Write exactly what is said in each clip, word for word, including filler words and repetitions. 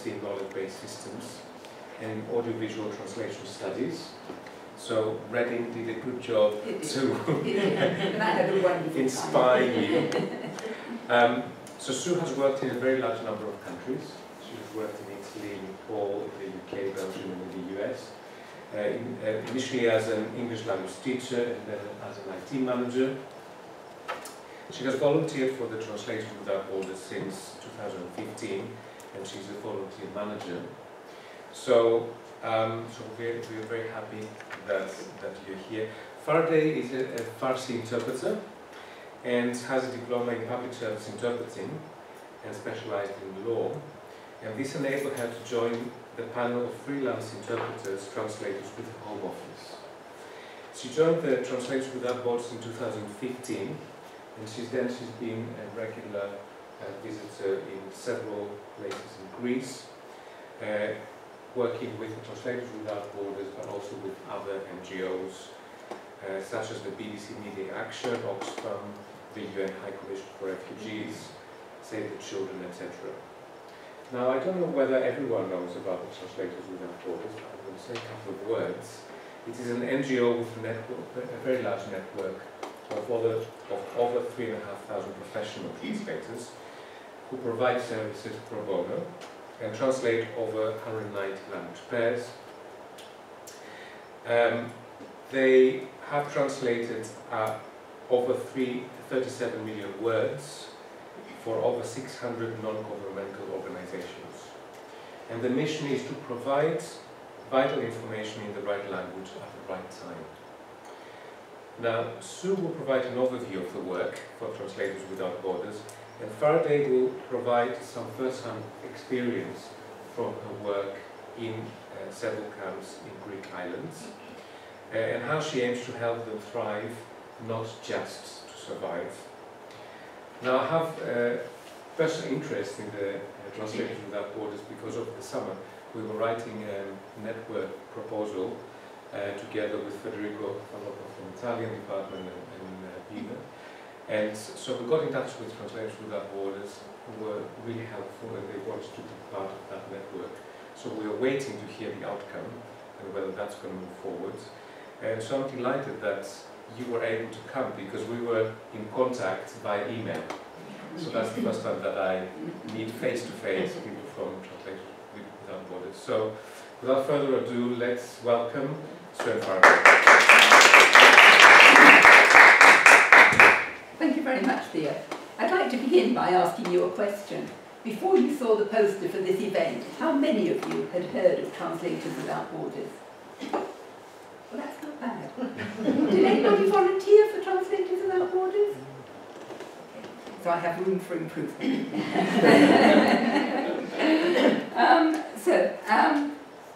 PhD in knowledge-based systems and in audiovisual translation studies. So Reading did a good job to inspire me. Um, so Sue has worked in a very large number of countries. She has worked in Italy, Nepal, in the U K, Belgium, and in the U S. Uh, in, uh, initially as an English language teacher and then as an I T manager. She has volunteered for the Translators Without Borders since two thousand fifteen, and she's a volunteer manager. So, um, so we're, we're very happy that, that you're here. Farideh is a, a Farsi interpreter and has a diploma in public service interpreting and specialized in law. And this enabled her to join the panel of freelance interpreters, translators with a home office. She joined the Translators Without Borders in two thousand fifteen, and since then she's been a regular uh, visitor in several places in Greece, uh, working with the Translators Without Borders, but also with other N G Os, uh, such as the B B C Media Action, Oxfam, the U N High Commission for Refugees, Save the Children, et cetera. Now, I don't know whether everyone knows about the Translators Without Borders, but I'm going to say a couple of words. It is an N G O with a, network, a very large network of over, of over three and a half thousand professional translators who provide services pro bono and translate over one hundred ninety language pairs. Um, they have translated uh, over thirty-seven million words for over six hundred non-governmental organizations. And the mission is to provide vital information in the right language at the right time. Now, Sue will provide an overview of the work for Translators Without Borders, and Farideh will provide some first-hand experience from her work in uh, several camps in Greek islands, uh, and how she aims to help them thrive, not just to survive. Now, I have uh, personal interest in the uh, Translators Without Borders because over the summer we were writing a network proposal uh, together with Federico from the Italian department and, and uh, Bina. And so we got in touch with Translators Without Borders, who were really helpful, and they wanted to be part of that network. So we are waiting to hear the outcome and whether that's going to move forward. And so I'm delighted that you were able to come, because we were in contact by email. So that's the first time that I meet face-to-face people from Translators Without Borders. So without further ado, let's welcome Sue and Farideh. Thank you very much, Theo. I'd like to begin by asking you a question. Before you saw the poster for this event, how many of you had heard of Translators Without Borders? Well, that's not bad. Did anybody volunteer for Translators Without Borders? So I have room for improvement. um, so, um,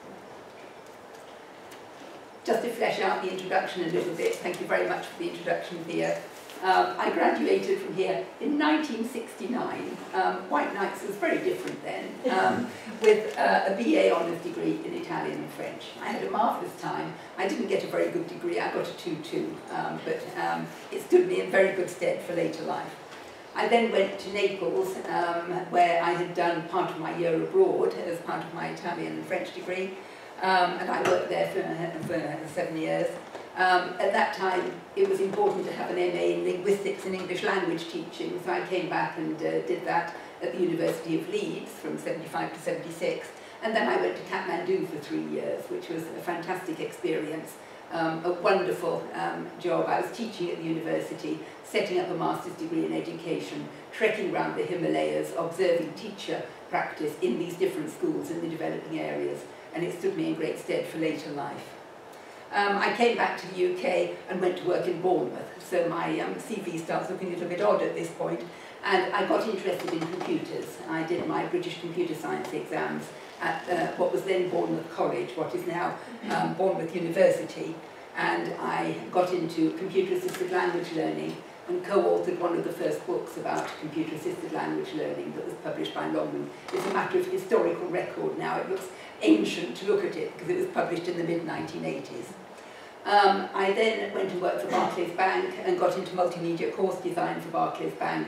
just to flesh out the introduction a little bit, thank you very much for the introduction, Theo. Um, I graduated from here in nineteen sixty-nine. Um, White Knights was very different then, um, with uh, a B A honours degree in Italian and French. I had a marvellous time. I didn't get a very good degree, I got a two two, um, but um, it stood me in very good stead for later life. I then went to Naples, um, where I had done part of my year abroad as part of my Italian and French degree, um, and I worked there for, for seven years. Um, at that time, it was important to have an M A in linguistics and English language teaching, so I came back and uh, did that at the University of Leeds from seventy-five to seventy-six, and then I went to Kathmandu for three years, which was a fantastic experience, um, a wonderful um, job. I was teaching at the university, setting up a master's degree in education, trekking around the Himalayas, observing teacher practice in these different schools in the developing areas, and it stood me in great stead for later life. Um, I came back to the U K and went to work in Bournemouth, so my um, C V starts looking a little bit odd at this point, and I got interested in computers. I did my British computer science exams at uh, what was then Bournemouth College, what is now um, Bournemouth University, and I got into computer-assisted language learning and co-authored one of the first books about computer-assisted language learning that was published by Longman. It's a matter of historical record now. It looks ancient to look at it because it was published in the mid nineteen eighties. Um, I then went and worked for Barclays Bank and got into multimedia course design for Barclays Bank,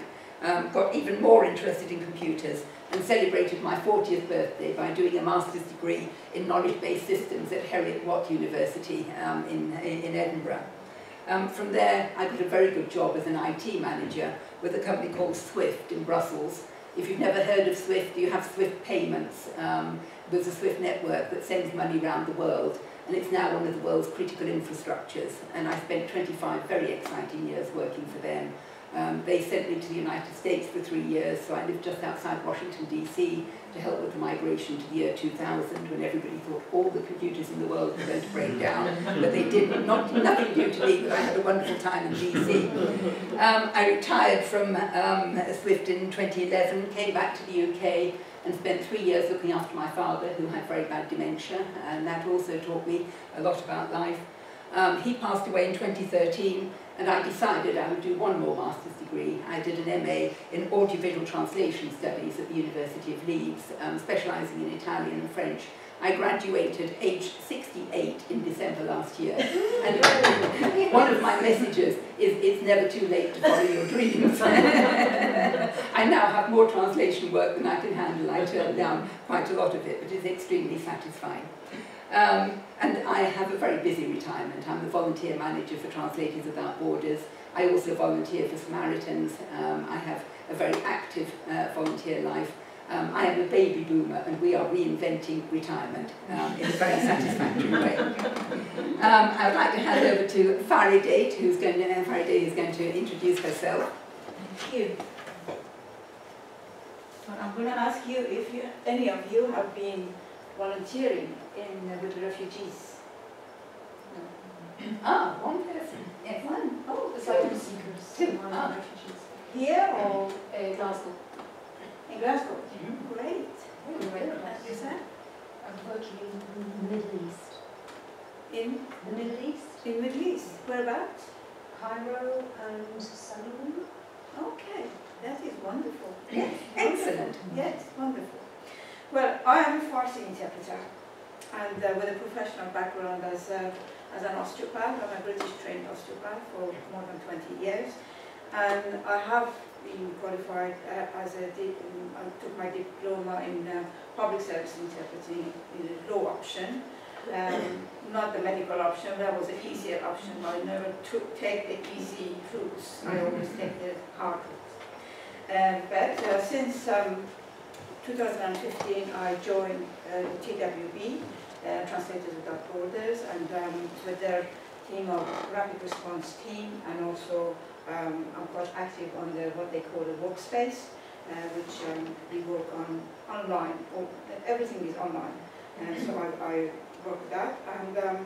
um, got even more interested in computers and celebrated my fortieth birthday by doing a master's degree in knowledge-based systems at Heriot-Watt University um, in, in Edinburgh. Um, from there, I got a very good job as an I T manager with a company called Swift in Brussels. If you've never heard of Swift, you have Swift Payments. Um, there's a Swift network that sends money around the world, and it's now one of the world's critical infrastructures. And I spent twenty-five very exciting years working for them. Um, they sent me to the United States for three years, so I lived just outside Washington, D C to help with the migration to the year two thousand, when everybody thought all the computers in the world were going to break down, but they didn't. Not, nothing due to me, but I had a wonderful time in D C. Um, I retired from um, Swift in twenty eleven, came back to the U K, and spent three years looking after my father, who had very bad dementia, and that also taught me a lot about life. Um, he passed away in twenty thirteen, and I decided I would do one more master's degree. I did an M A in audiovisual translation studies at the University of Leeds, um, specialising in Italian and French. I graduated aged sixty-eight in December last year, and one of my messages is it's never too late to follow your dreams. I now have more translation work than I can handle. I turn down quite a lot of it, but it's extremely satisfying. Um, and I have a very busy retirement. I'm the volunteer manager for Translators Without Borders. I also volunteer for Samaritans. Um, I have a very active uh, volunteer life. Um, I am a baby boomer, and we are reinventing retirement um, in a very satisfactory way. Um, I would like to hand over to Farideh, who's going to, uh, Farideh is going to introduce herself. Thank you. Well, I'm going to ask you if you, any of you have been volunteering in uh, with refugees. No. Ah, one person. Yes, one. Oh, Asylum seekers. Two. Ah. Ah. Here or Uh, Glasgow. in Glasgow? Mm-hmm. Great. Really Where nice. is that? I'm working in the Middle East. In The Middle East? in Middle East. Whereabouts? Cairo and Salomon. Okay, that is wonderful. Yes, excellent. Yes, wonderful. Well, I am a Farsi interpreter, and uh, with a professional background as a, as an osteopath. I'm a British trained osteopath for more than twenty years, and I have been qualified uh, as a. I took my diploma in uh, public service interpreting in the law option, um, not the medical option. That was an easier option. I never took take the easy routes. I always take the hard routes. Uh, but uh, since um, two thousand fifteen, I joined uh, the T W B, uh, Translators Without Borders, and um, with their team of rapid response team, and also um, I'm quite active on the what they call the workspace, uh, which um, we work on online. Or, everything is online, and so I, I work with that. And um,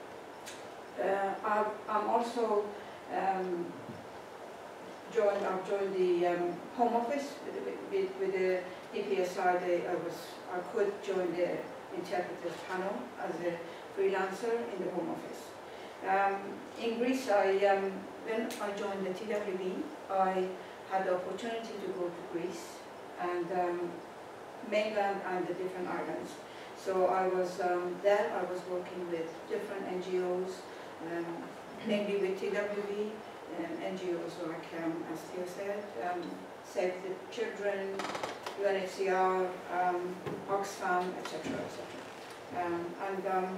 uh, I, I'm also um, joined. I've joined the um, Home Office with, with, with the D P S I. They, I was I could join the interpreters panel as a freelancer in the Home Office. Um, in Greece, I um, when I joined the T W B, I had the opportunity to go to Greece and um, mainland and the different islands. So I was um, there. I was working with different N G Os, um, mainly with T W B. Um, N G Os like, um, as Theo said, um, Save the Children, U N H C R, um, Oxfam, et cetera, et cetera. Um, and um,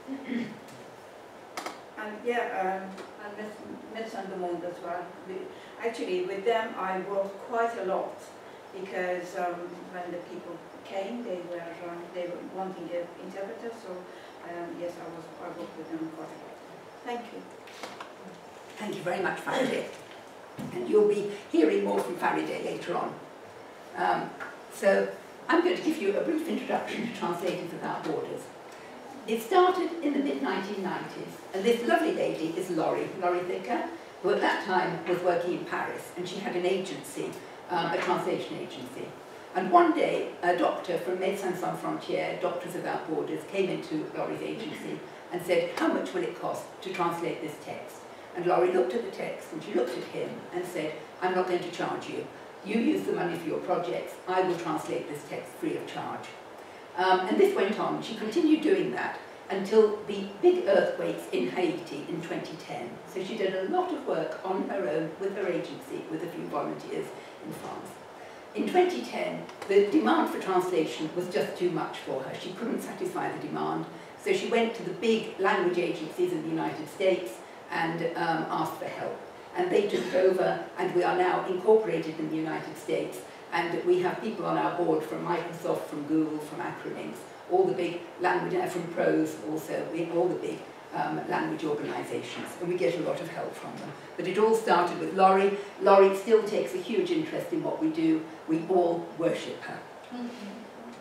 and yeah, um, and Médecins du Monde as well. We, actually, with them, I worked quite a lot because um, when the people came, they were um, they were wanting an interpreter. So um, yes, I was I worked with them quite a lot. Thank you. Thank you very much, Farideh. And you'll be hearing more from Farideh later on. Um, so I'm going to give you a brief introduction to Translators Without Borders. It started in the mid nineteen nineties, and this lovely lady is Laurie, Laurie Thicker, who at that time was working in Paris, and she had an agency, um, a translation agency. And one day, a doctor from Médecins Sans Frontières, Doctors Without Borders, came into Laurie's agency and said, how much will it cost to translate this text? And Laurie looked at the text, and she looked at him and said, I'm not going to charge you. You use the money for your projects. I will translate this text free of charge. Um, and this went on. She continued doing that until the big earthquakes in Haiti in twenty ten. So she did a lot of work on her own with her agency, with a few volunteers in France. In twenty ten, the demand for translation was just too much for her. She couldn't satisfy the demand, so she went to the big language agencies in the United States and um, asked for help. And they took it over, and we are now incorporated in the United States, and we have people on our board from Microsoft, from Google, from Acrolinx, all the big language, uh, from Prose also, we, all the big um, language organisations, and we get a lot of help from them. But it all started with Laurie. Laurie still takes a huge interest in what we do. We all worship her. Mm-hmm.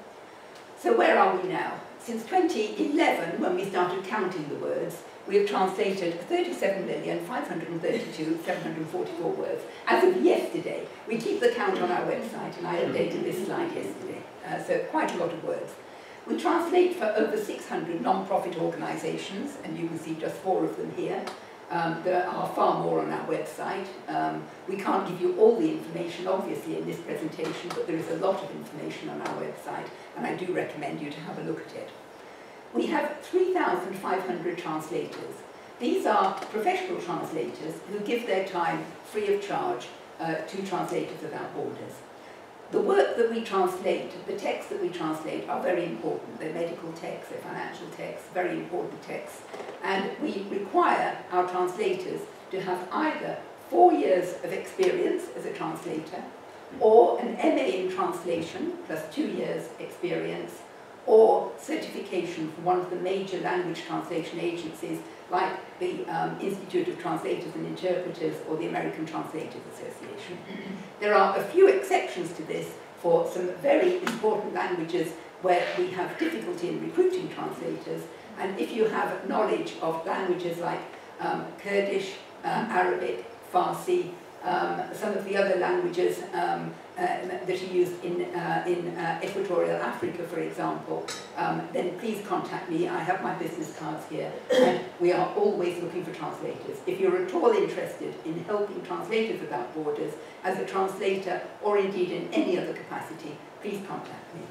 So where are we now? Since twenty eleven, when we started counting the words, we have translated thirty-seven million five hundred thirty-two thousand seven hundred forty-four words. As of yesterday, we keep the count on our website, and I updated this slide yesterday, uh, so quite a lot of words. We translate for over six hundred non-profit organisations, and you can see just four of them here. Um, there are far more on our website. Um, we can't give you all the information, obviously, in this presentation, but there is a lot of information on our website, and I do recommend you to have a look at it. We have three thousand five hundred translators. These are professional translators who give their time free of charge uh, to Translators Without Borders. The work that we translate, the texts that we translate are very important. They're medical texts, they're financial texts, very important texts. And we require our translators to have either four years of experience as a translator, or an M A in translation plus two years experience, or certification from one of the major language translation agencies like the um, Institute of Translators and Interpreters or the American Translators Association. There are a few exceptions to this for some very important languages where we have difficulty in recruiting translators, and if you have knowledge of languages like um, Kurdish, uh, Arabic, Farsi, um, some of the other languages um, uh, that are used in, uh, in uh, Equatorial Africa, for example, um, then please contact me. I have my business cards here, and we are always looking for translators. If you're at all interested in helping Translators Without Borders as a translator, or indeed in any other capacity, please contact me.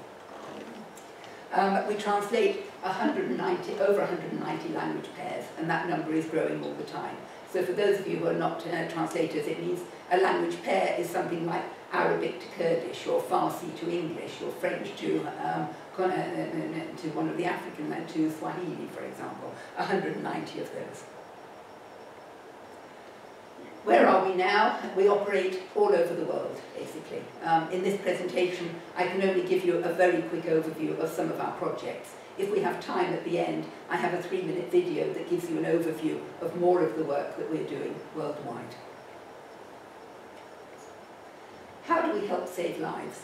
Um, we translate one hundred ninety, over one hundred ninety language pairs, and that number is growing all the time. So for those of you who are not uh, translators, it means a language pair is something like Arabic to Kurdish, or Farsi to English, or French to, um, to one of the African, and to Swahili, for example. one hundred ninety of those. Where are we now? We operate all over the world, basically. Um, in this presentation, I can only give you a very quick overview of some of our projects. If we have time at the end, I have a three-minute video that gives you an overview of more of the work that we're doing worldwide. How do we help save lives?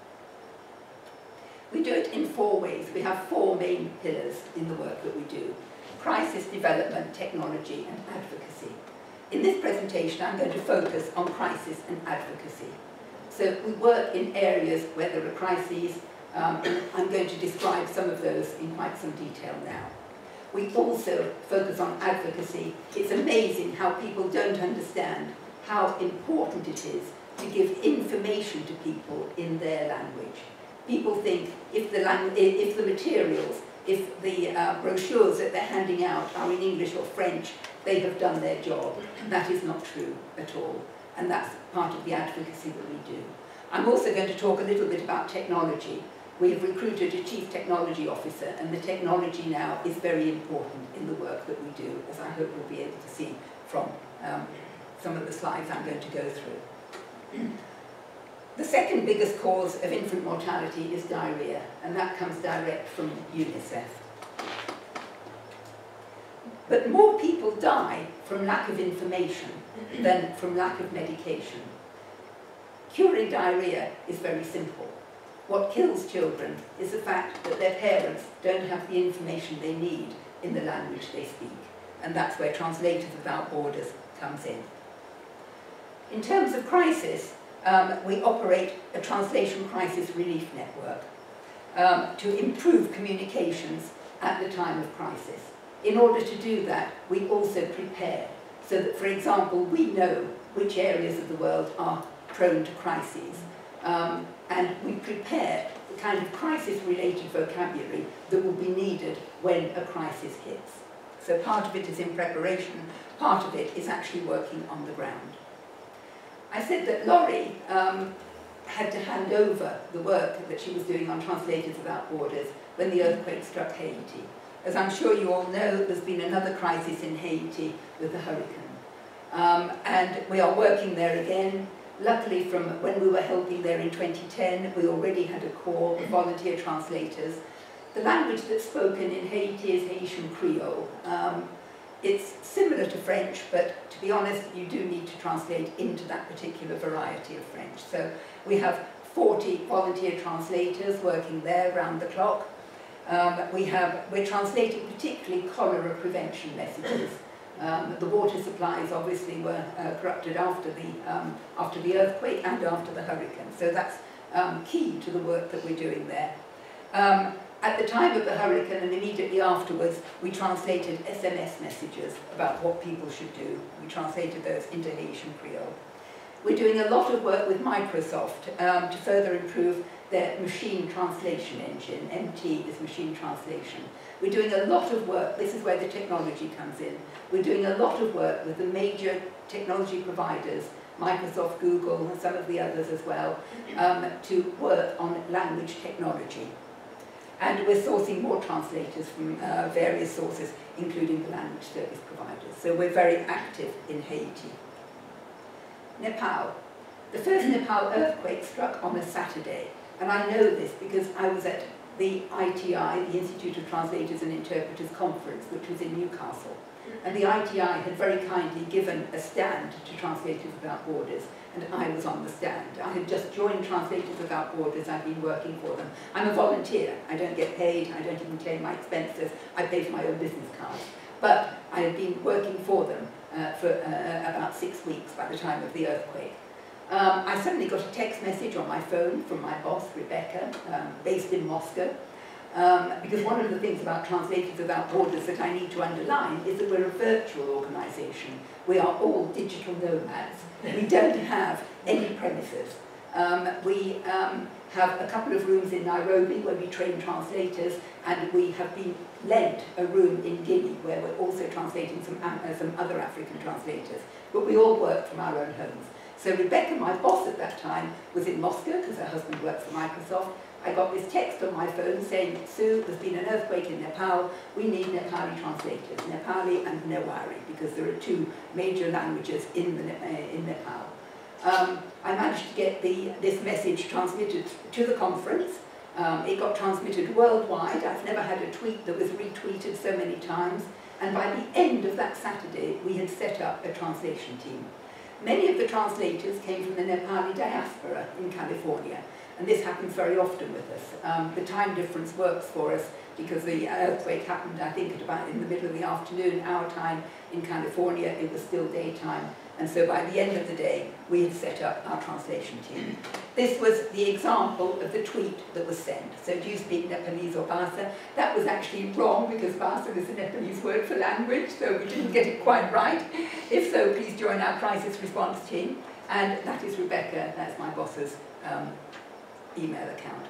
We do it in four ways. We have four main pillars in the work that we do: crisis development, technology, and advocacy. In this presentation, I'm going to focus on crisis and advocacy. So we work in areas where there are crises, um, and I'm going to describe some of those in quite some detail now. We also focus on advocacy. It's amazing how people don't understand how important it is to give information to people in their language. People think if the, langu if the materials, if the uh, brochures that they're handing out are in English or French, they have done their job. That is not true at all, and that's part of the advocacy that we do. I'm also going to talk a little bit about technology. We have recruited a chief technology officer, and the technology now is very important in the work that we do, as I hope we'll be able to see from um, some of the slides I'm going to go through. The second biggest cause of infant mortality is diarrhea, and that comes direct from UNICEF. But more people die from lack of information than from lack of medication. Curing diarrhea is very simple. What kills children is the fact that their parents don't have the information they need in the language they speak, and that's where Translators Without Borders comes in. In terms of crisis, um, we operate a translation crisis relief network um, to improve communications at the time of crisis. In order to do that, we also prepare, so that, for example, we know which areas of the world are prone to crises, um, and we prepare the kind of crisis-related vocabulary that will be needed when a crisis hits. So part of it is in preparation, part of it is actually working on the ground. I said that Laurie um, had to hand over the work that she was doing on Translators Without Borders when the earthquake struck Haiti. As I'm sure you all know, there's been another crisis in Haiti with the hurricane. Um, and we are working there again. Luckily, from when we were helping there in twenty ten, we already had a corps of volunteer translators. The language that's spoken in Haiti is Haitian Creole. Um, it's similar to French, but to be honest, you do need to translate into that particular variety of French. So we have forty volunteer translators working there round the clock. Um, we have, we're translating particularly cholera prevention messages. Um, the water supplies obviously were uh, corrupted after the, um, after the earthquake and after the hurricane. So that's um, key to the work that we're doing there. Um, at the time of the hurricane and immediately afterwards, we translated S M S messages about what people should do. We translated those into Haitian Creole. We're doing a lot of work with Microsoft um, to further improve their machine translation engine. M T is machine translation. We're doing a lot of work, this is where the technology comes in. We're doing a lot of work with the major technology providers, Microsoft, Google, and some of the others as well, um, to work on language technology. And we're sourcing more translators from uh, various sources, including the language service providers. So we're very active in Haiti. Nepal. The first Nepal earthquake struck on a Saturday. And I know this because I was at the I T I, the Institute of Translators and Interpreters Conference, which was in Newcastle. And the I T I had very kindly given a stand to Translators Without Borders, and I was on the stand. I had just joined Translators Without Borders, I've been working for them. I'm a volunteer, I don't get paid, I don't even claim my expenses, I pay for my own business cards. But I had been working for them uh, for uh, about six weeks by the time of the earthquake. Um, I suddenly got a text message on my phone from my boss, Rebecca, um, based in Moscow, um, because one of the things about Translators Without Borders that I need to underline is that we're a virtual organisation. We are all digital nomads. We don't have any premises. Um, we um, have a couple of rooms in Nairobi where we train translators, and we have been lent a room in Guinea where we're also translating some, uh, some other African translators. But we all work from our own homes. So Rebecca, my boss at that time, was in Moscow because her husband worked for Microsoft. I got this text on my phone saying, Sue, there's been an earthquake in Nepal, we need Nepali translators, Nepali and Newari, because there are two major languages in, the, uh, in Nepal. Um, I managed to get the, this message transmitted to the conference. Um, it got transmitted worldwide. I've never had a tweet that was retweeted so many times. And by the end of that Saturday, we had set up a translation team. Many of the translators came from the Nepali diaspora in California, and this happens very often with us. Um, the time difference works for us because the earthquake happened, I think, at about in the middle of the afternoon, our time. In California, it was still daytime, and so by the end of the day, we had set up our translation team. This was the example of the tweet that was sent. So, do you speak Nepalese or Bhasa? That was actually wrong because Bhasa is a Nepalese word for language, so we didn't get it quite right. If so, please join our crisis response team. And that is Rebecca, that's my boss's um, email account.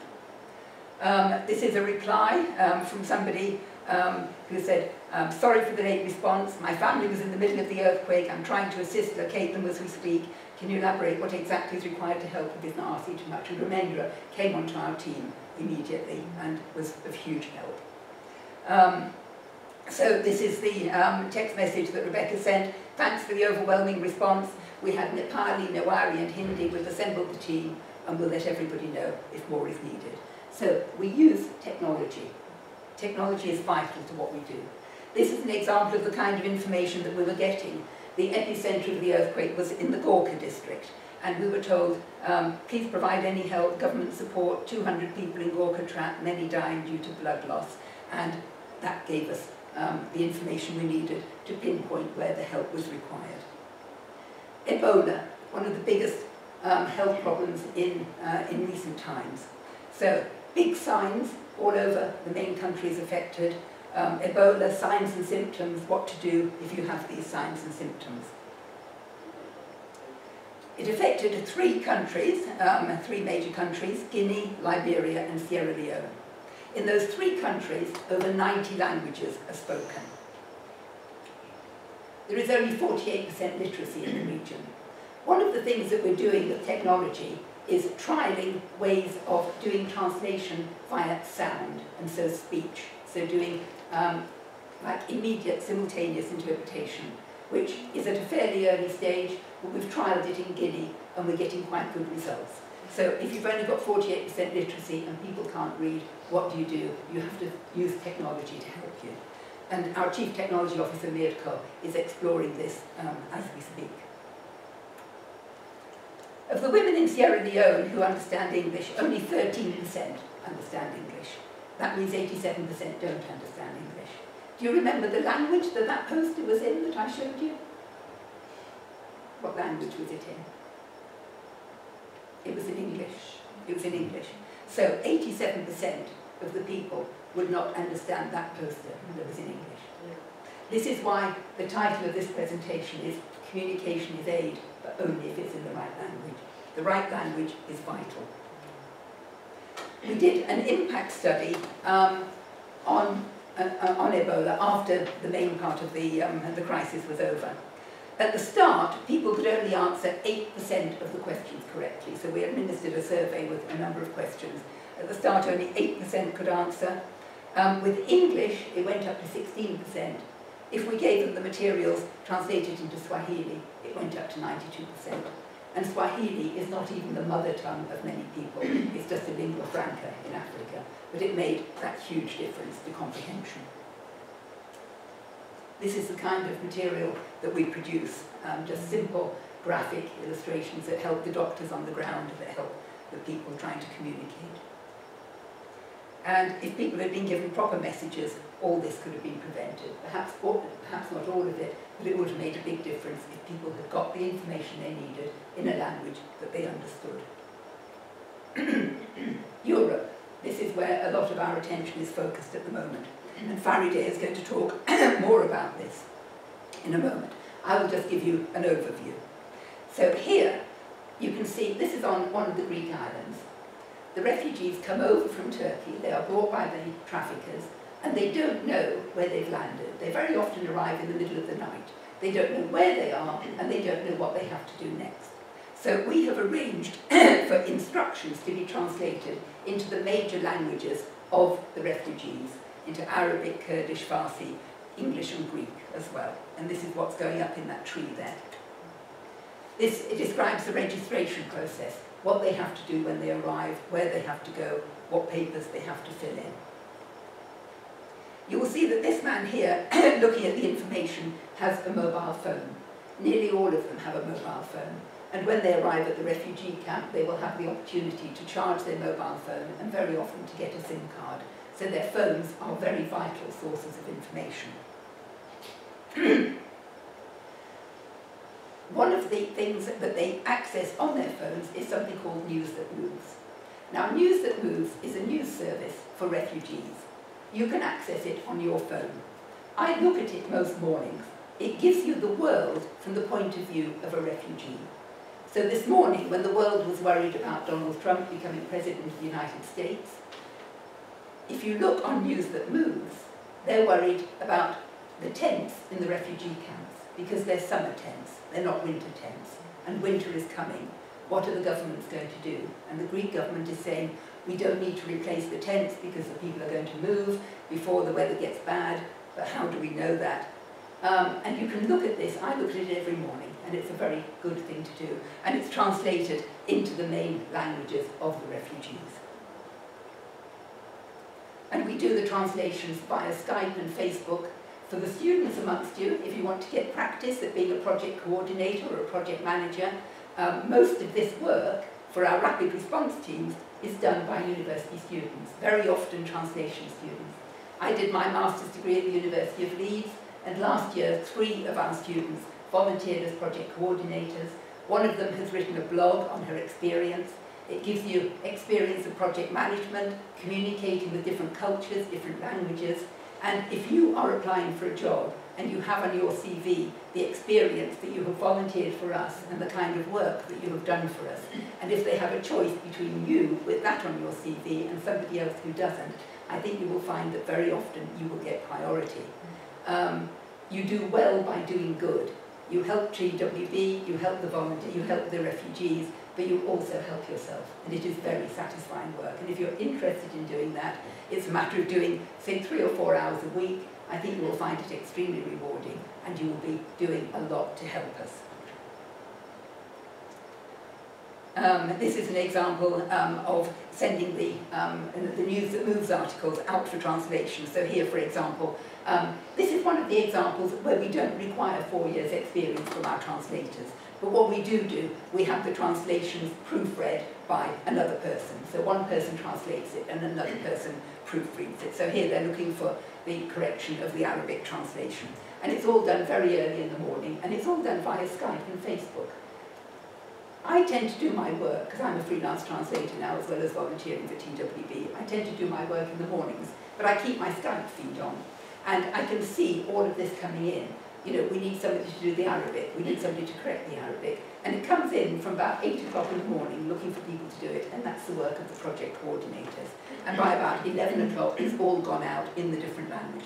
Um, this is a reply um, from somebody um, who said, um, sorry for the late response. My family was in the middle of the earthquake. I'm trying to assist locate them as we speak. Can you elaborate what exactly is required to help with this not asking too much? And Ramendra came onto our team immediately and was of huge help. Um, so this is the um, text message that Rebecca sent. Thanks for the overwhelming response. We had Nepali, Newari and Hindi. We've assembled the team and we'll let everybody know if more is needed. So we use technology. Technology is vital to what we do. This is an example of the kind of information that we were getting. The epicenter of the earthquake was in the Gorkha district, and we were told, um, please provide any help, government support, two hundred people in Gorkha trapped, many dying due to blood loss, and that gave us um, the information we needed to pinpoint where the help was required. Ebola, one of the biggest um, health problems in, uh, in recent times. So, big signs all over the main countries affected. Um, Ebola, signs and symptoms, what to do if you have these signs and symptoms. It affected three countries, um, three major countries, Guinea, Liberia and Sierra Leone. In those three countries, over ninety languages are spoken. There is only forty-eight percent literacy in the region. One of the things that we're doing with technology is trialing ways of doing translation via sound, and so speech. So doing um, like immediate simultaneous interpretation, which is at a fairly early stage, but we've trialled it in Guinea and we're getting quite good results. So if you've only got forty-eight percent literacy and people can't read, what do you do? You have to use technology to help you. And our Chief Technology Officer, Mirko, is exploring this um, as we speak. Of the women in Sierra Leone who understand English, only thirteen percent understand English. That means eighty-seven percent don't understand English. Do you remember the language that that poster was in that I showed you? What language was it in? It was in English. It was in English. So eighty-seven percent of the people would not understand that poster that was in English. This is why the title of this presentation is Communication is Aid, but only if it's in the right language. The right language is vital. We did an impact study um, on, uh, on Ebola after the main part of the, um, the crisis was over. At the start, people could only answer eight percent of the questions correctly, so we administered a survey with a number of questions. At the start, only eight percent could answer. Um, with English, it went up to sixteen percent. If we gave them the materials translated into Swahili, it went up to ninety-two percent. And Swahili is not even the mother tongue of many people. It's just a lingua franca in Africa. But it made that huge difference to comprehension. This is the kind of material that we produce, um, just simple graphic illustrations that help the doctors on the ground, that help the people trying to communicate. And if people had been given proper messages, all this could have been prevented. Perhaps, or, perhaps not all of it, but it would have made a big difference if people had got the information they needed in a language that they understood. Europe. This is where a lot of our attention is focused at the moment. And Farideh is going to talk more about this in a moment. I will just give you an overview. So here, you can see, this is on one of the Greek islands. The refugees come over from Turkey, they are brought by the traffickers, and they don't know where they've landed. They very often arrive in the middle of the night. They don't know where they are, and they don't know what they have to do next. So we have arranged for instructions to be translated into the major languages of the refugees, into Arabic, Kurdish, Farsi, English and Greek as well. And this is what's going up in that tree there. This it describes the registration process, what they have to do when they arrive, where they have to go, what papers they have to fill in. You will see that this man here, looking at the information, has a mobile phone. Nearly all of them have a mobile phone. And when they arrive at the refugee camp, they will have the opportunity to charge their mobile phone and very often to get a SIM card. So their phones are very vital sources of information. One of the things that they access on their phones is something called News That Moves. Now, News That Moves is a news service for refugees. You can access it on your phone. I look at it most mornings. It gives you the world from the point of view of a refugee. So this morning, when the world was worried about Donald Trump becoming president of the United States, if you look on News That Moves, they're worried about the tents in the refugee camps, because they're summer tents, they're not winter tents, and winter is coming. What are the governments going to do? And the Greek government is saying, we don't need to replace the tents because the people are going to move before the weather gets bad, but how do we know that? Um, and you can look at this, I look at it every morning, and it's a very good thing to do. And it's translated into the main languages of the refugees. And we do the translations via Skype and Facebook. For the students amongst you, if you want to get practice at being a project coordinator or a project manager, um, most of this work for our rapid response teams is done by university students, very often translation students. I did my master's degree at the University of Leeds, and last year three of our students volunteered as project coordinators. One of them has written a blog on her experience. It gives you experience of project management, communicating with different cultures, different languages. And if you are applying for a job and you have on your C V the experience that you have volunteered for us and the kind of work that you have done for us, and if they have a choice between you with that on your C V and somebody else who doesn't, I think you will find that very often you will get priority. Um, you do well by doing good. You help G W B, you help the volunteer, you help the refugees, but you also help yourself. And it is very satisfying work. And if you're interested in doing that, it's a matter of doing, say, three or four hours a week. I think you will find it extremely rewarding, and you will be doing a lot to help us. Um, this is an example um, of sending the, um, the News That Moves articles out for translation. So here, for example, um, this is one of the examples where we don't require four years' experience from our translators. But what we do do, we have the translations proofread by another person. So one person translates it and another person proofreads it. So here they're looking for the correction of the Arabic translation. And it's all done very early in the morning, and it's all done via Skype and Facebook. I tend to do my work, because I'm a freelance translator now as well as volunteering for T W B, I tend to do my work in the mornings, but I keep my Skype feed on. And I can see all of this coming in. You know, we need somebody to do the Arabic, we need somebody to correct the Arabic. And it comes in from about eight o'clock in the morning looking for people to do it, and that's the work of the project coordinators. And by about eleven o'clock, it's all gone out in the different languages.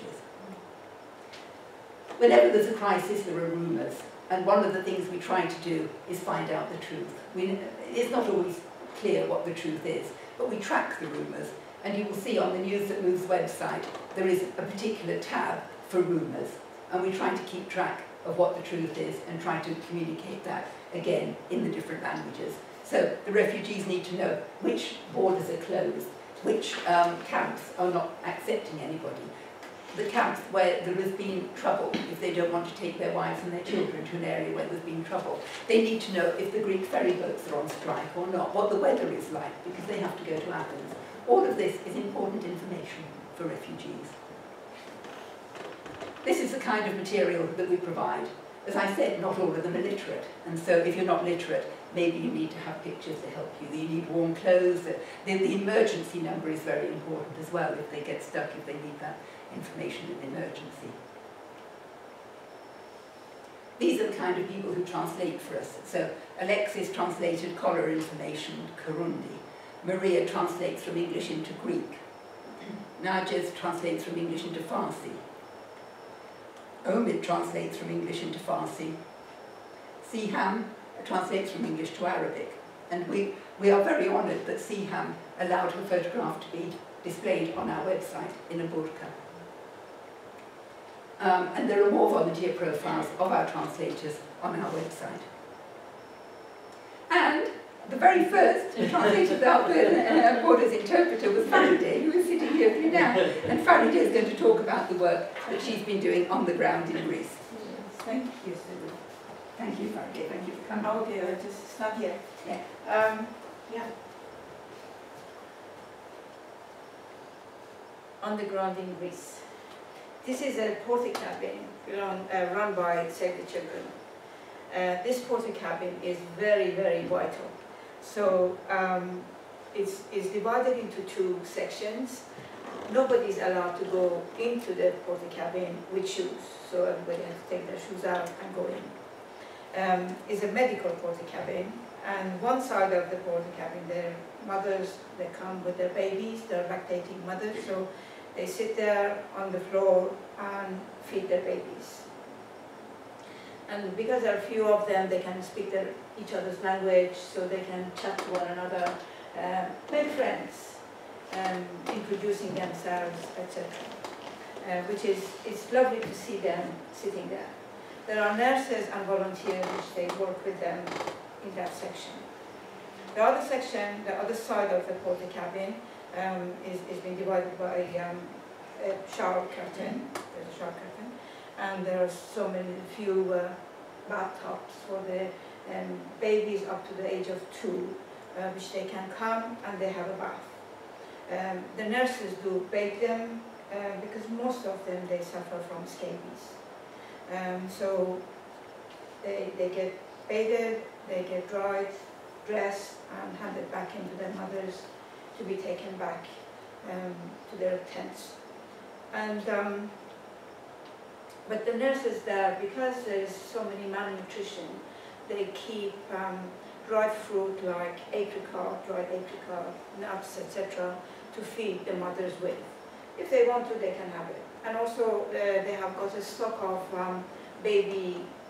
Whenever there's a crisis, there are rumours. And one of the things we try to do is find out the truth. We, it's not always clear what the truth is, but we track the rumours. And you will see on the News That Moves website, there is a particular tab for rumours. And we try to keep track of what the truth is and try to communicate that, again, in the different languages. So the refugees need to know which borders are closed, which um, camps are not accepting anybody. The camps where there has been trouble, if they don't want to take their wives and their children to an area where there's been trouble. They need to know if the Greek ferry boats are on strike or not, what the weather is like, because they have to go to Athens. All of this is important information for refugees. This is the kind of material that we provide. As I said, not all of them are literate, and so if you're not literate, maybe you need to have pictures to help you. You need warm clothes. The, the emergency number is very important as well, if they get stuck, if they need that information in emergency. These are the kind of people who translate for us. So Alexis translated cholera information to Kurundi. Maria translates from English into Greek. Najes translates from English into Farsi. Omid translates from English into Farsi. Siham translates from English to Arabic. And we, we are very honoured that Siham allowed her photograph to be displayed on our website in a burqa. Um, and there are more volunteer profiles of our translators on our website. And the very first translator without uh, borders interpreter was Farideh, who is sitting here with you now. And Farideh is going to talk about the work that she's been doing on the ground in Greece. Yes, thank you, Sue. Thank you, Farideh. Thank you for coming. Oh, okay, I just stand here. Yeah. Um, yeah. On the ground in Greece. This is a porter cabin run, uh, run by Save the Children. Uh, this porter cabin is very, very vital. So um, it's, it's divided into two sections. Nobody is allowed to go into the porter cabin with shoes, so everybody has to take their shoes out and go in. Um, it's a medical porter cabin, and one side of the porter cabin, their mothers, they come with their babies, they're lactating mothers, so they sit there on the floor and feed their babies. And because there are few of them, they can speak their, each other's language, so they can chat to one another, uh, make friends, um, introducing themselves, et cetera. Uh, which is, it's lovely to see them sitting there. There are nurses and volunteers which they work with them in that section. The other section, the other side of the porter cabin, um, is, is being divided by um, a shower curtain. There's a shower curtain. And there are so many, few uh, bathtubs for the um, babies up to the age of two, uh, which they can come and they have a bath. Um, the nurses do bathe them uh, because most of them, they suffer from scabies. Um, so they, they get bathed, they get dried, dressed, and handed back into their mothers to be taken back um, to their tents. And um, but the nurses there, because there's so many malnutrition, they keep um, dried fruit like apricot, dried apricot, nuts, et cetera, to feed the mothers with. If they want to, they can have it. And also, uh, they have got a stock of um, baby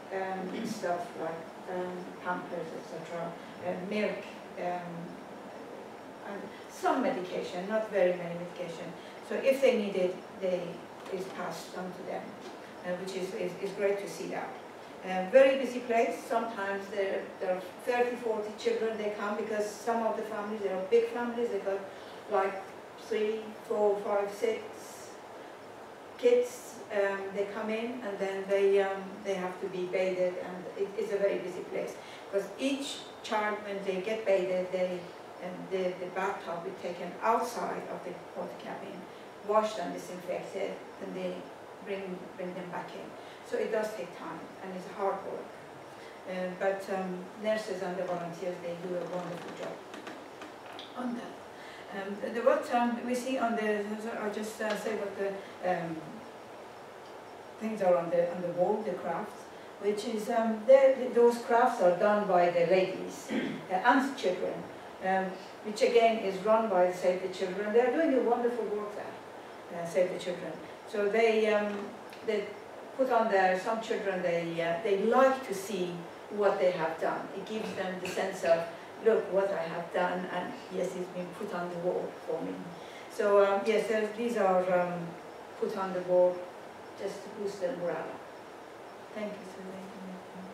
um, stuff like um, pampers, et cetera, uh, milk, um, and some medication, not very many medication. So if they need it, they is passed on to them, uh, which is, is, is great to see that. Uh, very busy place. Sometimes there, there are thirty, forty children, they come because some of the families, they are big families, they got like three, four, five, six kids. Um, they come in and then they, um, they have to be bathed, and it is a very busy place. Because each child, when they get bathed, they, um, the, the bathtub is taken outside of the water cabin, washed and disinfected, and they bring, bring them back in. So it does take time, and it's hard work. Uh, but um, nurses and the volunteers, they do a wonderful job on that. Um, the, what um, we see on the, I'll just uh, say what the um, things are on the on the wall, the crafts, which is um, those crafts are done by the ladies uh, and children, um, which again is run by Save the Children. They are doing a wonderful work there, uh, Save the Children. So they um, they put on there, some children, they uh, they like to see what they have done. It gives them the sense of, look what I have done, and yes, it's been put on the wall for me. So um, yes, these are um, put on the wall just to boost the morale. Thank you, Sue.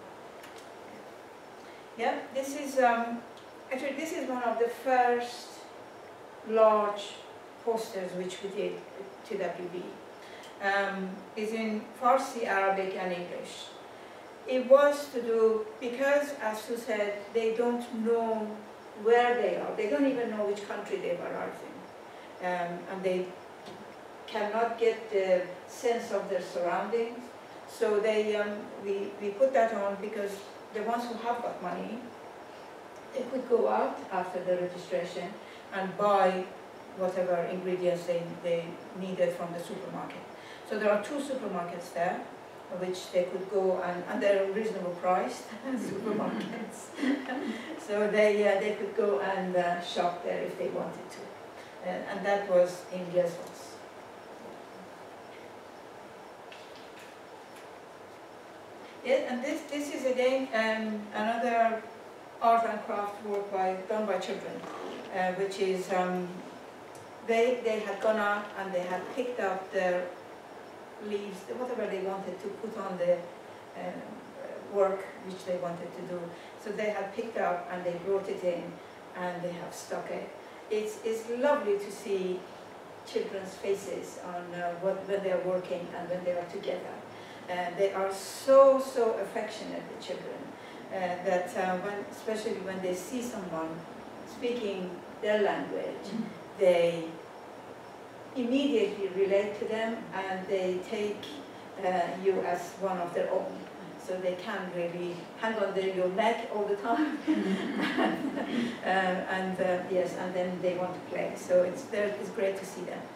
Yeah, this is um, actually this is one of the first large posters which we did at T W B. Um, it's in Farsi, Arabic, and English. It was to do, because as Sue said, they don't know where they are. They don't even know which country they've arrived in. Um, and they cannot get the sense of their surroundings. So they, um, we, we put that on because the ones who have got money, they could go out after the registration and buy whatever ingredients they, they needed from the supermarket. So there are two supermarkets there, which they could go, and, and they're reasonable priced supermarkets. So they, uh, they could go and uh, shop there if they wanted to. Uh, and that was in Lesbos. Yeah, and this, this is again um, another art and craft work by, done by children, uh, which is, um, they, they had gone out and they had picked up their leaves, whatever they wanted to put on the um, work which they wanted to do. So they had picked up and they brought it in and they have stuck it. It's, it's lovely to see children's faces on uh, what, when they are working and when they are together. Uh, they are so, so affectionate, the children, uh, that uh, when, especially when they see someone speaking their language, mm-hmm. they immediately relate to them and they take uh, you as one of their own. So they can really hang on their, your neck all the time. and uh, and uh, yes, and then they want to play. So it's, it's great to see them.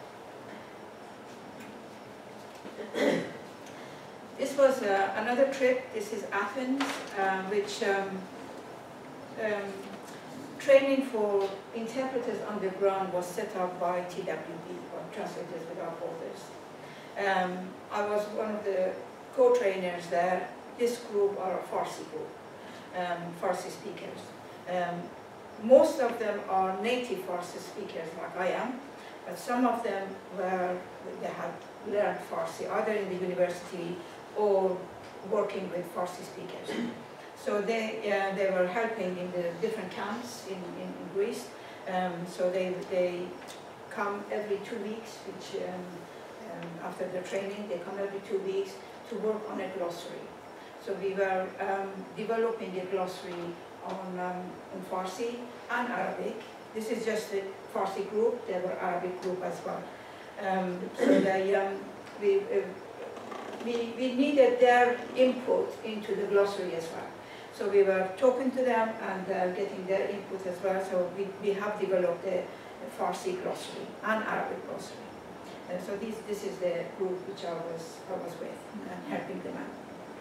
This was uh, another trip. This is Athens, uh, which um, um, training for interpreters on the ground was set up by T W B, or Translators Without Borders. Um, I was one of the co-trainers there. This group are a Farsi group, um, Farsi speakers. Um, most of them are native Farsi speakers, like I am, but some of them were, they had learned Farsi, either in the university or working with Farsi speakers. So they, uh, they were helping in the different camps in, in, in Greece. Um, so they, they come every two weeks, which um, um, after the training, they come every two weeks to work on a glossary. So we were um, developing a glossary on, um, on Farsi and Arabic. This is just the Farsi group, there were Arabic group as well. Um, so they, um, we, uh, we, we needed their input into the glossary as well. So we were talking to them and uh, getting their input as well. So we, we have developed a, a Farsi glossary and Arabic glossary. And so this, this is the group which I was, I was with and helping them out.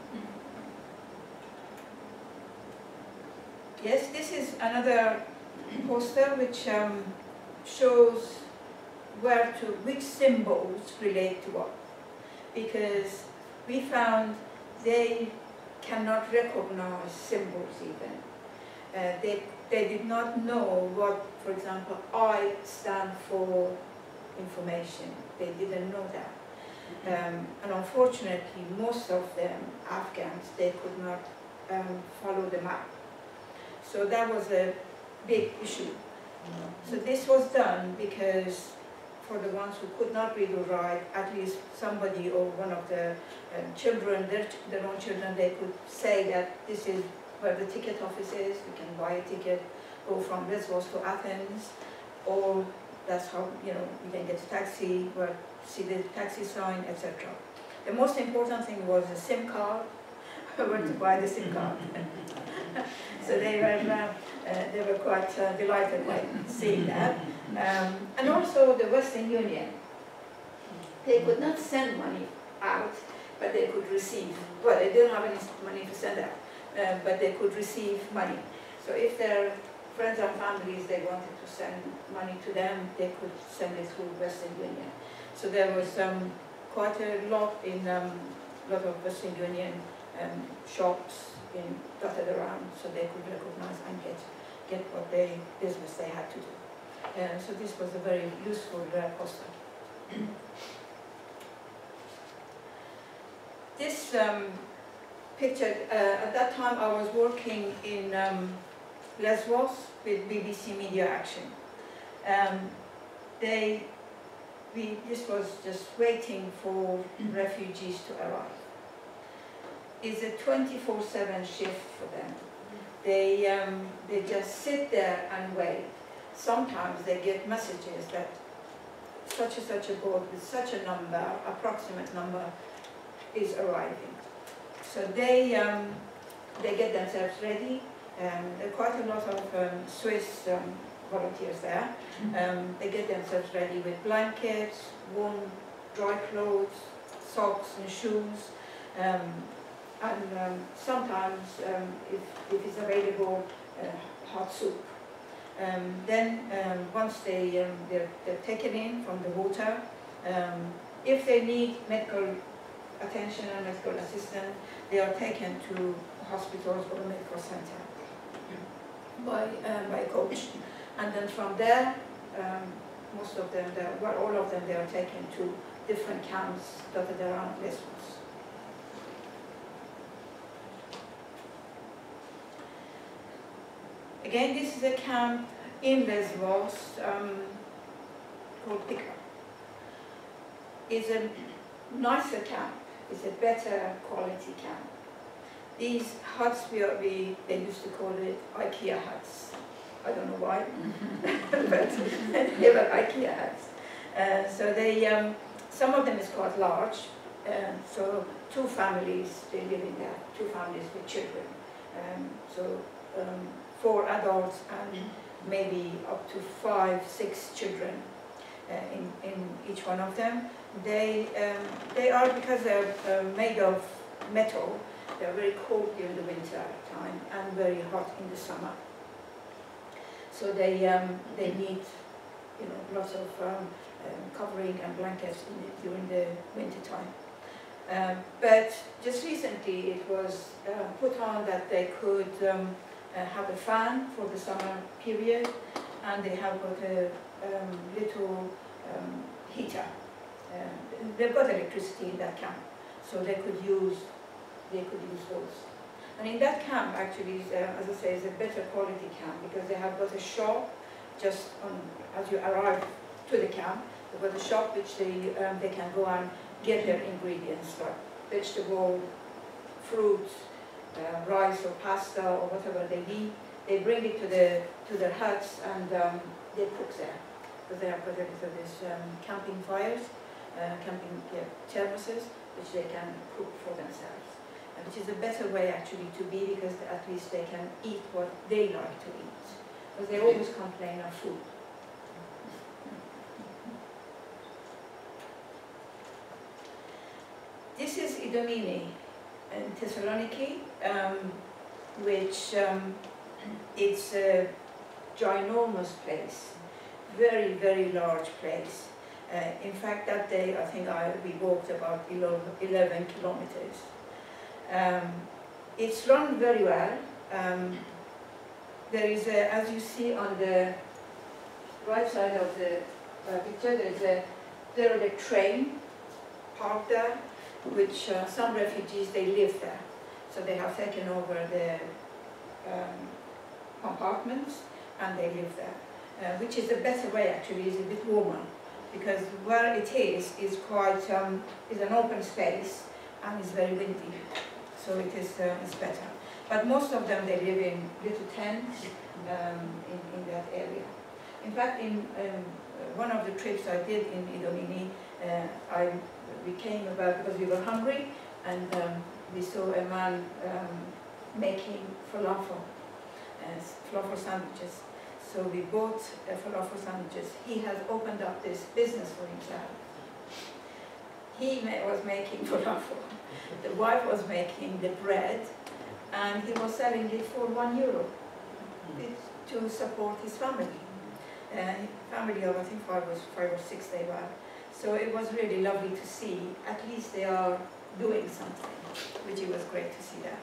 Yes, this is another poster which um, shows where to, which symbols relate to what. Because we found they cannot recognize symbols even. Uh, they, they did not know what, for example, I stand for information. They didn't know that. Um, and unfortunately, most of them, Afghans, they could not um, follow the map. So that was a big issue. So this was done because for the ones who could not read or write, at least somebody or one of the um, children, their, their own children, they could say that this is where the ticket office is, we can buy a ticket, go from Lesbos to Athens, or that's how, you know, you can get a taxi, or see the taxi sign, et cetera. The most important thing was a SIM card, where to buy the SIM card. So they were, uh, uh, they were quite uh, delighted by seeing that. Um, and also the Western Union. They could not send money out, but they could receive. Well, they didn't have any money to send out, uh, but they could receive money. So if their friends and families, they wanted to send money to them, they could send it through Western Union. So there was um, quite a lot in um, a lot of Western Union um, shops in dotted around, so they could recognize and get get what they business they had to do. Uh, so this was a very useful uh, poster. This um, picture, uh, at that time I was working in um, Lesbos with B B C Media Action. Um, they, we, this was just waiting for refugees to arrive. It's a twenty-four seven shift for them. They, um, they just sit there and wait. Sometimes they get messages that such and such a boat with such a number, approximate number, is arriving. So they, um, they get themselves ready. Um, there are quite a lot of um, Swiss um, volunteers there. Um, they get themselves ready with blankets, warm, dry clothes, socks and shoes. Um, and um, sometimes, um, if, if it's available, uh, hot soup. Um, then, um, once they, um, they're, they're taken in from the water, um, if they need medical attention and medical assistance, they are taken to hospitals or a medical center by, um, by coach. And then from there, um, most of them, well, all of them, they are taken to different camps dotted around Lesbos. Again, this is a camp in Lesbos um, called Pika. It's a nicer camp. It's a better quality camp. These huts, we, are, we they used to call it IKEA huts. I don't know why, but they were IKEA huts. Uh, so they, um, some of them is quite large. Uh, so two families, they live in there. Two families with children. Um, so. Um, four adults and maybe up to five, six children uh, in, in each one of them. They, um, they are, because they're uh, made of metal, they're very cold during the winter time and very hot in the summer. So they, um, they need, you know, lots of um, um, covering and blankets in the, during the winter time. Um, but just recently it was uh, put on that they could um, Uh, have a fan for the summer period, and they have got a um, little um, heater. Uh, they've got electricity in that camp, so they could use they could use those. And in that camp, actually, is, uh, as I say, is a better quality camp because they have got a shop just on as you arrive to the camp. They've got a shop which they um, they can go and get their ingredients like vegetable, fruits. Uh, rice or pasta or whatever they need, they bring it to the to their huts and um, they cook there because they have got this um, camping fires, uh, camping yeah, thermoses which they can cook for themselves, uh, which is a better way actually to be because at least they can eat what they like to eat because they always complain of food. This is Idomeni in Thessaloniki, um, which um, it's a ginormous place, very, very large place. Uh, in fact, that day I think I, we walked about eleven kilometers. Um, It's run very well. Um, there is, a, as you see on the right side of the uh, picture, there's a derelict train parked there, which uh, some refugees, they live there. So they have taken over the um, compartments and they live there, uh, which is a better way actually, is a bit warmer, because where it is, is quite, um, is an open space and it's very windy. So it is uh, it's better. But most of them, they live in little tents um, in, in that area. In fact, in um, one of the trips I did in Idomeni, uh, I, we came about because we were hungry, and um, we saw a man um, making falafel, uh, falafel sandwiches. So we bought uh, falafel sandwiches. He has opened up this business for himself. He ma was making falafel. The wife was making the bread, and he was selling it for one euro it, to support his family. Uh, family of I think five or, five or six they were. So it was really lovely to see. At least they are doing something, which it was great to see that.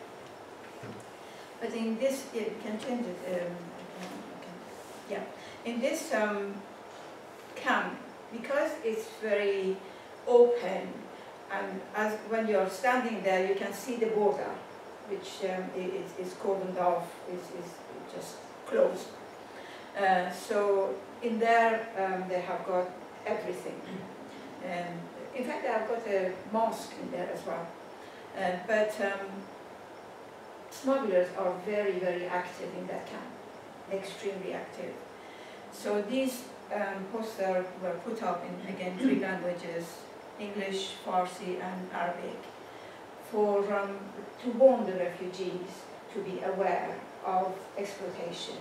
But in this, yeah, you can change it. Um, okay. Yeah, in this um, camp, because it's very open, and as when you're standing there, you can see the border, which um, is, is cordoned off, is, is just closed. Uh, so in there, um, they have got everything. Um, in fact, they have got a mosque in there as well. Uh, but um, smugglers are very, very active in that camp, extremely active. So these um, posters were put up in, again, three languages, English, Farsi, and Arabic, for um, to warn the refugees to be aware of exploitation,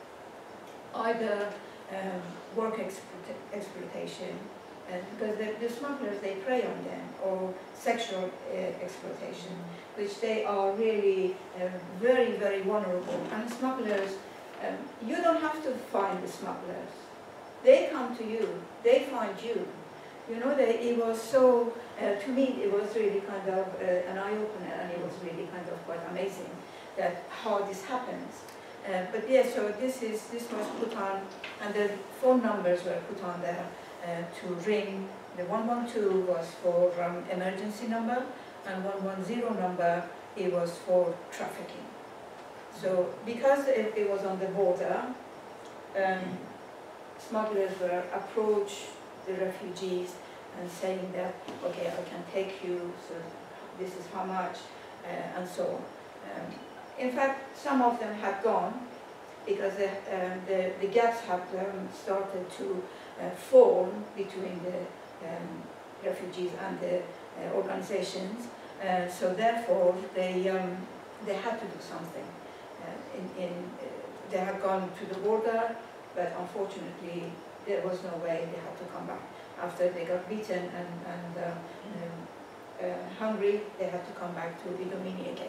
either um, work exploit exploitation, uh, because the, the smugglers, they prey on them, or sexual uh, exploitation, which they are really uh, very, very vulnerable. And smugglers, um, you don't have to find the smugglers. They come to you, they find you. You know, they, it was so, uh, to me, it was really kind of uh, an eye-opener, and it was really kind of quite amazing that how this happens. Uh, but yeah, so this is this was put on, and the phone numbers were put on there uh, to ring. The one one two was for um, emergency number, and one one zero number, it was for trafficking. So because it, it was on the border, um, smugglers were approached the refugees and saying that, okay, I can take you, so this is how much, uh, and so on. Um, in fact, some of them had gone because the, um, the, the gaps had um, started to uh, form between the um, refugees and the uh, organizations. Uh, so therefore, they, um, they had to do something. Uh, in, in, uh, they had gone to the border, but unfortunately, there was no way, they had to come back. After they got beaten and, and uh, um, uh, hungry, they had to come back to Idomeni again.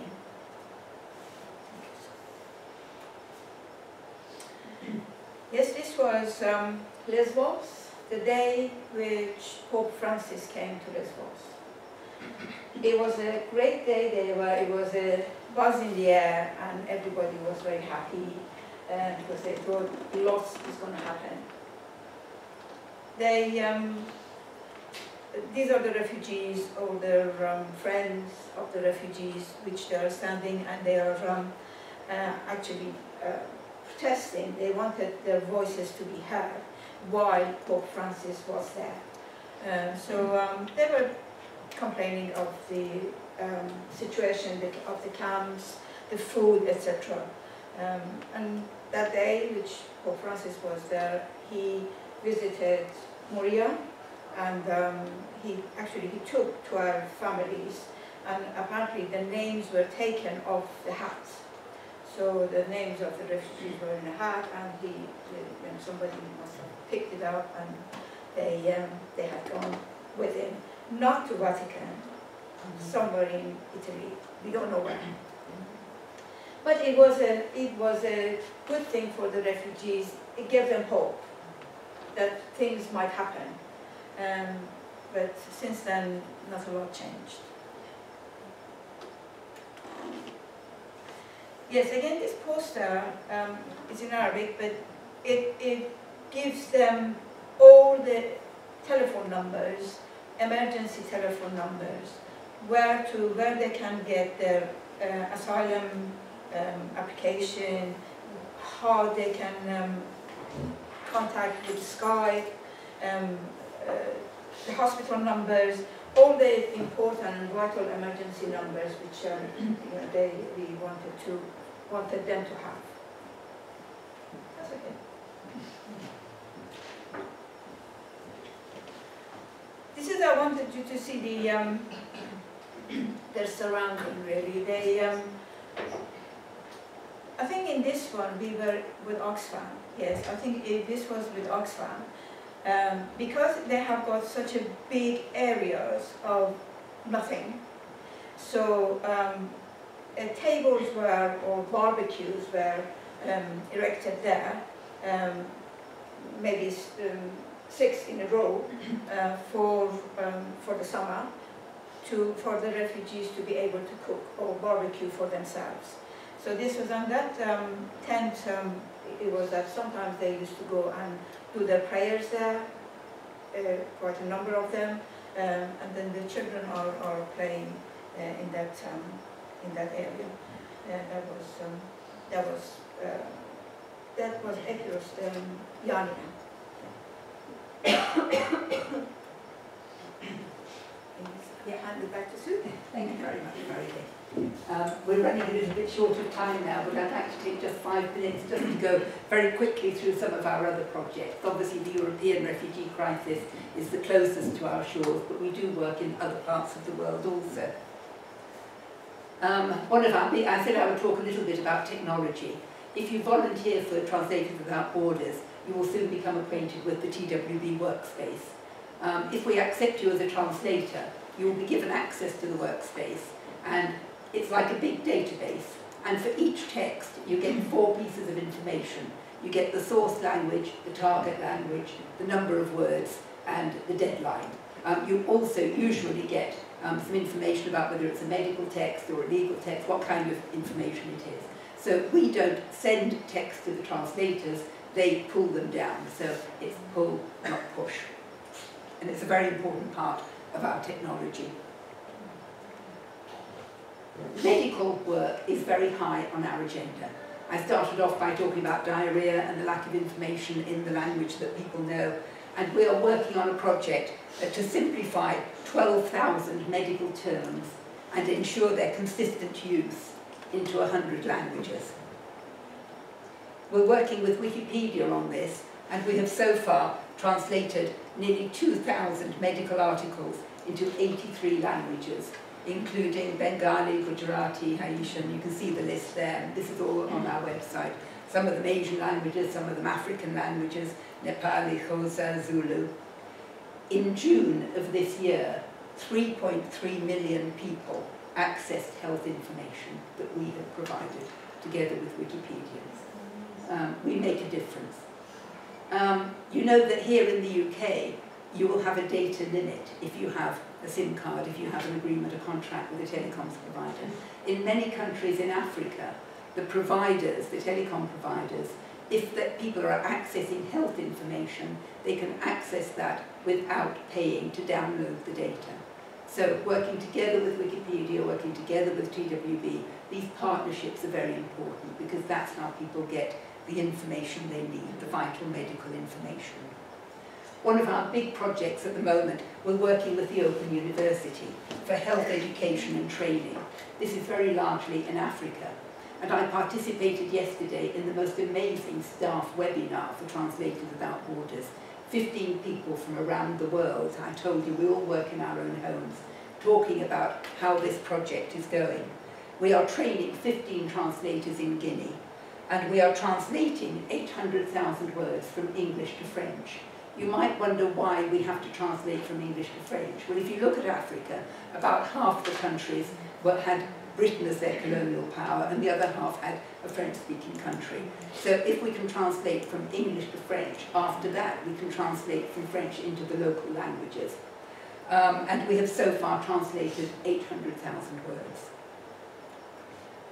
Yes, this was um, Lesbos, the day which Pope Francis came to Lesbos. It was a great day. They were, it was a buzz in the air, and everybody was very happy uh, because they thought lots is going to happen. They, um, these are the refugees, or their um, friends of the refugees, which they are standing, and they are um, uh, actually uh, protesting. They wanted their voices to be heard while Pope Francis was there. Uh, so um, they were complaining of the um, situation of the camps, the food, et cetera. Um, and that day, which Pope Francis was there, he visited Moria, and um, he actually he took twelve families, and apparently the names were taken off the hats. So the names of the refugees were in a hat, and he, the, you know, somebody must have picked it up, and they um, they had gone with him, not to Vatican, mm-hmm. somewhere in Italy. We don't know where. But it was a it was a good thing for the refugees. It gave them hope that things might happen. Um, but since then, not a lot changed. Yes, again, this poster um, is in Arabic, but it, it gives them all the telephone numbers, emergency telephone numbers, where to where they can get their uh, asylum um, application, how they can um, contact with Skype, um, uh, the hospital numbers, all the important and vital emergency numbers which um, you know, they we wanted to wanted them to have. That's okay. This is I wanted you to see the um, their surrounding really. They um, I think in this one we were with Oxfam. Yes, I think it, this was with Oxfam. Um, because they have got such a big areas of nothing, so um, uh, tables were, or barbecues were um, erected there, um, maybe um, six in a row uh, for, um, for the summer, to, for the refugees to be able to cook or barbecue for themselves. So this was on that um, tent, um, it was that sometimes they used to go and do their prayers there, uh, quite a number of them, um, and then the children are, are playing uh, in that um, in that area. Uh, that was um, that was uh, that was Ekros um, Yani. Yeah, hand it back to Sue. Thank you very much, Farideh. Um, we're running a little bit short of time now, but I'd like to take just five minutes just to go very quickly through some of our other projects. Obviously, the European refugee crisis is the closest to our shores, but we do work in other parts of the world also. Um, one of our, I said I would talk a little bit about technology. If you volunteer for Translators Without Borders, you will soon become acquainted with the T W B workspace. Um, if we accept you as a translator, you will be given access to the workspace, and it's like a big database. And for each text, you get four pieces of information. You get the source language, the target language, the number of words, and the deadline. Um, you also usually get um, some information about whether it's a medical text or a legal text, what kind of information it is. So we don't send text to the translators, they pull them down. So it's pull, not push. And it's a very important part of our technology. Medical work is very high on our agenda. I started off by talking about diarrhea and the lack of information in the language that people know, and we are working on a project uh, to simplify twelve thousand medical terms and ensure their consistent use into one hundred languages. We're working with Wikipedia on this, and we have so far translated nearly two thousand medical articles into eighty-three languages, including Bengali, Gujarati, Haitian. You can see the list there. This is all on our website. Some of them Asian languages, some of them African languages, Nepali, Xhosa, Zulu. In June of this year, three point three million people accessed health information that we have provided together with Wikipedia. Um, we make a difference. Um, you know that here in the U K, you will have a data limit if you have a SIM card, if you have an agreement, a contract with a telecoms provider. In many countries in Africa, the providers, the telecom providers, if the people are accessing health information, they can access that without paying to download the data. So working together with Wikipedia, working together with T W B, these partnerships are very important because that's how people get the information they need, the vital medical information. One of our big projects at the moment, we're working with the Open University for health education and training. This is very largely in Africa. And I participated yesterday in the most amazing staff webinar for Translators Without Borders. fifteen people from around the world. I told you we all work in our own homes, talking about how this project is going. We are training fifteen translators in Guinea, and we are translating eight hundred thousand words from English to French. You might wonder why we have to translate from English to French. Well, if you look at Africa, about half the countries were, had Britain as their colonial power, and the other half had a French-speaking country. So if we can translate from English to French, after that we can translate from French into the local languages. Um, and we have so far translated eight hundred thousand words.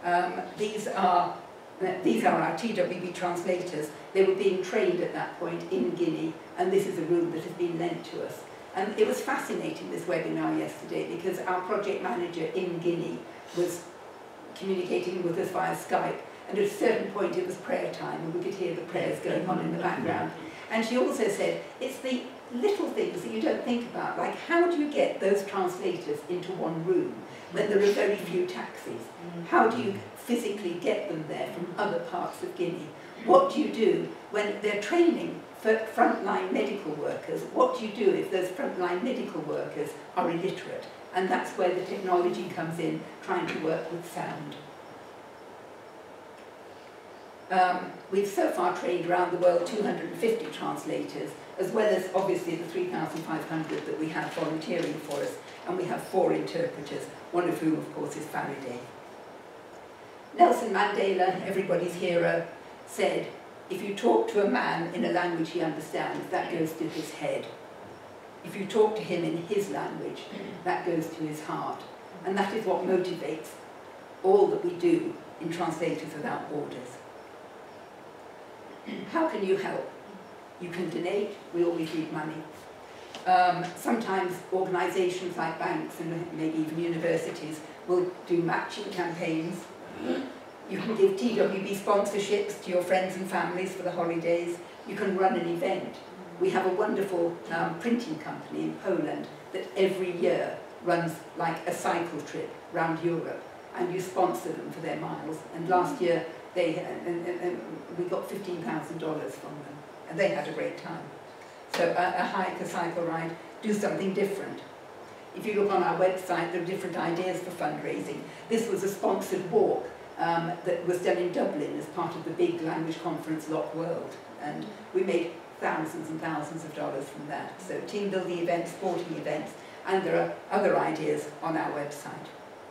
Um, these are uh, these are our T W B translators. They were being trained at that point in Guinea, and this is a room that has been lent to us. And it was fascinating, this webinar yesterday, because our project manager in Guinea was communicating with us via Skype, and at a certain point it was prayer time, and we could hear the prayers going on in the background. And she also said, it's the little things that you don't think about, like how do you get those translators into one room when there are very few taxis? How do you physically get them there from other parts of Guinea? What do you do when they're training for frontline medical workers? What do you do if those frontline medical workers are illiterate? And that's where the technology comes in, trying to work with sound. Um, we've so far trained around the world two hundred fifty translators, as well as obviously the three thousand five hundred that we have volunteering for us, and we have four interpreters, one of whom of course is Farideh. Nelson Mandela, everybody's hero, said, if you talk to a man in a language he understands, that goes to his head. If you talk to him in his language, that goes to his heart. And that is what motivates all that we do in Translators Without Borders. How can you help? You can donate, we always need money. Um, sometimes organisations like banks and maybe even universities will do matching campaigns. You can give T W B sponsorships to your friends and families for the holidays. You can run an event. We have a wonderful um, printing company in Poland that every year runs like a cycle trip around Europe, and you sponsor them for their miles. And last year they and, and, and we got fifteen thousand dollars from them, and they had a great time. So a, a hike, a cycle ride, do something different. If you look on our website, there are different ideas for fundraising. This was a sponsored walk um, that was done in Dublin as part of the big language conference Lock World, and we made thousands and thousands of dollars from that. So team building events, sporting events, and there are other ideas on our website.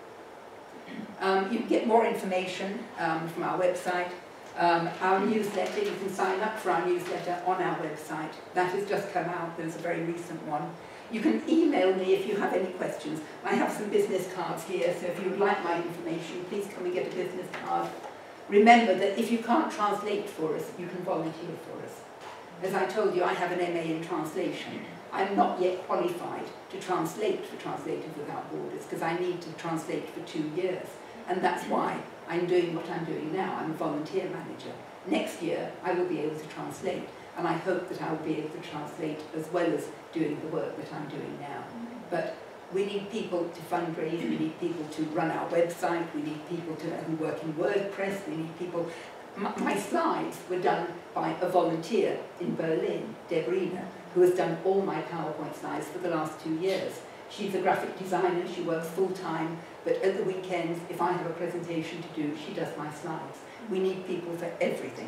Um, you can get more information um, from our website. Um, our newsletter, you can sign up for our newsletter on our website. That has just come out, there's a very recent one. You can email me if you have any questions. I have some business cards here, so if you would like my information, please come and get a business card. Remember that if you can't translate for us, you can volunteer for us. As I told you, I have an M A in translation. I'm not yet qualified to translate for Translators Without Borders because I need to translate for two years. And that's why I'm doing what I'm doing now. I'm a volunteer manager. Next year, I will be able to translate, and I hope that I will be able to translate as well as doing the work that I'm doing now. But we need people to fundraise, we need people to run our website, we need people to who work in WordPress, we need people... My, my slides were done by a volunteer in Berlin, Debrina, who has done all my PowerPoint slides for the last two years. She's a graphic designer, she works full-time, but at the weekends, if I have a presentation to do, she does my slides. We need people for everything.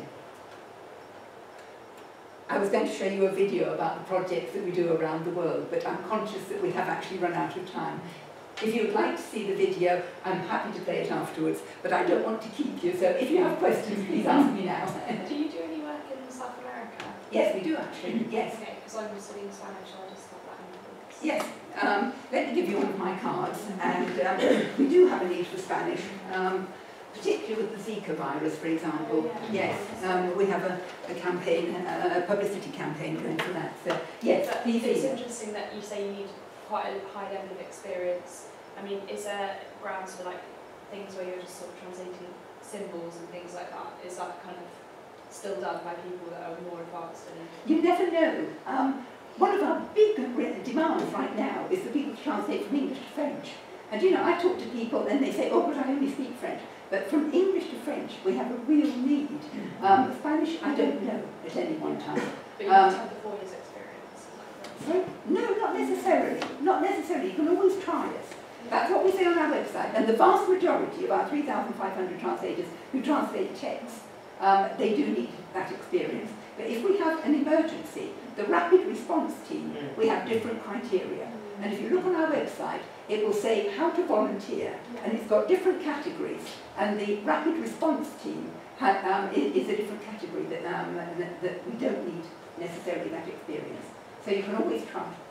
I was going to show you a video about the projects that we do around the world, but I'm conscious that we have actually run out of time. If you would like to see the video, I'm happy to play it afterwards, but I don't want to keep you, so if you have questions, please ask me now. Do you do any work in South America? Yes, we do actually, yes. Okay, because I'm studying Spanish, so I just thought that in the books. Yes, um, let me give you one of my cards, and um, we do have a need for Spanish, um, particularly with the Zika virus, for example. Oh, yeah. Yes, um, we have a, a campaign, a, a publicity campaign going for that, so yes, But please. it's interesting that you say you need quite a high level of experience. I mean, is there grounds for like things where you're just sort of translating symbols and things like that? Is that kind of still done by people that are more advanced than you? You never know. Um, one of our big demands right now is for people to translate from English to French. And you know, I talk to people and they say, oh, but I only speak French. But from English to French, we have a real need. Um, Spanish, I don't know at any one time. But you Um, have the four years experience. Sorry? No, not necessarily. Not necessarily. You can always try us. That's what we say on our website. And the vast majority of our three thousand five hundred translators who translate text, um, they do need that experience. But if we have an emergency, the rapid response team, we have different criteria. And if you look on our website, it will say how to volunteer, and it's got different categories. And the rapid response team ha um, is a different category that, um, that, that we don't need necessarily that experience. So you can always try.